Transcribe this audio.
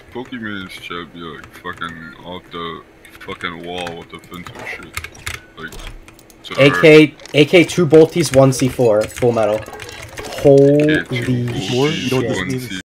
Pokemon's should be like fucking off the fucking wall with defensive shit. Like, so AK 2 bolties, 1 C4, full metal. Holy AK 2 shit. bolties, 1 C4.